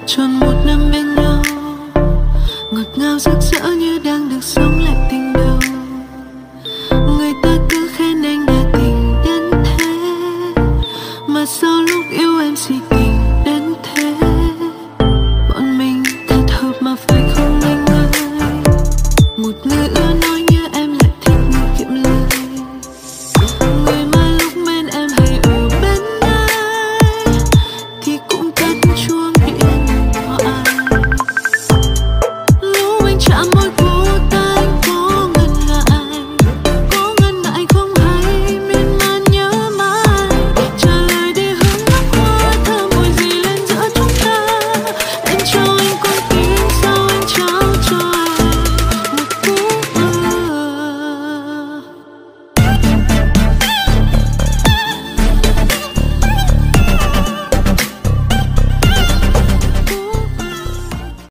tròn một năm bên nhau, ngọt ngào rực rỡ như đang được sống lại tình đầu. Người ta cứ khen anh đã tình đến thế, mà sao